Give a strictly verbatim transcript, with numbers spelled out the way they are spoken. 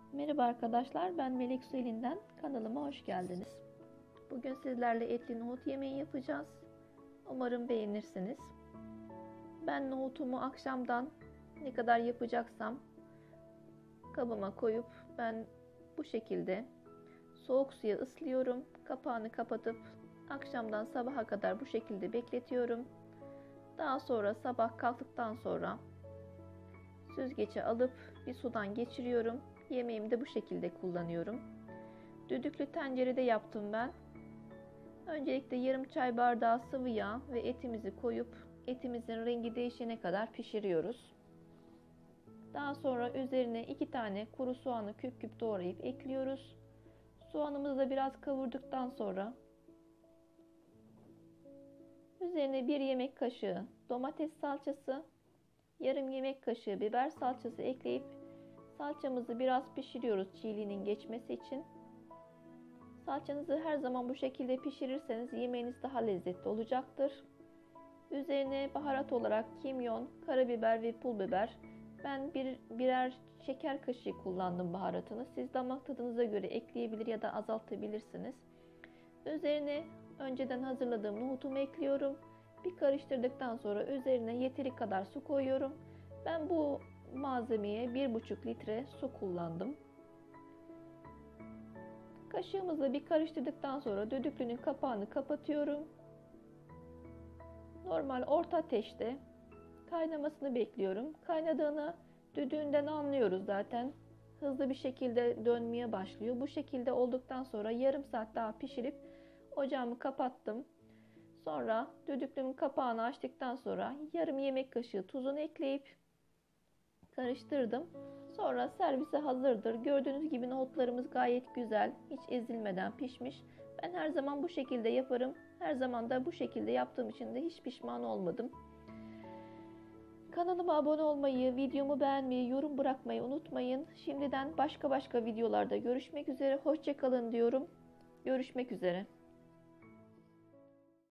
Merhaba arkadaşlar, ben Melek Su Elinden kanalıma hoş geldiniz. Bugün sizlerle etli nohut yemeği yapacağız. Umarım beğenirsiniz. Ben nohutumu akşamdan ne kadar yapacaksam kabıma koyup ben bu şekilde soğuk suya ıslıyorum. Kapağını kapatıp akşamdan sabaha kadar bu şekilde bekletiyorum. Daha sonra sabah kalktıktan sonra süzgece alıp bir sudan geçiriyorum. Yemeğimi de bu şekilde kullanıyorum. Düdüklü tencerede yaptım ben. Öncelikle yarım çay bardağı sıvı yağ ve etimizi koyup etimizin rengi değişene kadar pişiriyoruz. Daha sonra üzerine iki tane kuru soğanı küp küp doğrayıp ekliyoruz. Soğanımızı da biraz kavurduktan sonra üzerine bir yemek kaşığı domates salçası, yarım yemek kaşığı biber salçası ekleyip salçamızı biraz pişiriyoruz çiğliğinin geçmesi için. Salçanızı her zaman bu şekilde pişirirseniz yemeğiniz daha lezzetli olacaktır. Üzerine baharat olarak kimyon, karabiber ve pul biber. Ben bir birer şeker kaşığı kullandım baharatını. Siz damak tadınıza göre ekleyebilir ya da azaltabilirsiniz. Üzerine önceden hazırladığım nohutumu ekliyorum. Bir karıştırdıktan sonra üzerine yeteri kadar su koyuyorum. Ben bu malzemeye bir buçuk litre su kullandım. Kaşığımızla bir karıştırdıktan sonra düdüklünün kapağını kapatıyorum. Normal orta ateşte kaynamasını bekliyorum. Kaynadığını düdüğünden anlıyoruz zaten. Hızlı bir şekilde dönmeye başlıyor. Bu şekilde olduktan sonra yarım saat daha pişirip ocağımı kapattım. Sonra düdüklünün kapağını açtıktan sonra yarım yemek kaşığı tuzunu ekleyip karıştırdım. Sonra servise hazırdır. Gördüğünüz gibi nohutlarımız gayet güzel. Hiç ezilmeden pişmiş. Ben her zaman bu şekilde yaparım. Her zaman da bu şekilde yaptığım için de hiç pişman olmadım. Kanalıma abone olmayı, videomu beğenmeyi, yorum bırakmayı unutmayın. Şimdiden başka başka videolarda görüşmek üzere. Hoşça kalın diyorum. Görüşmek üzere.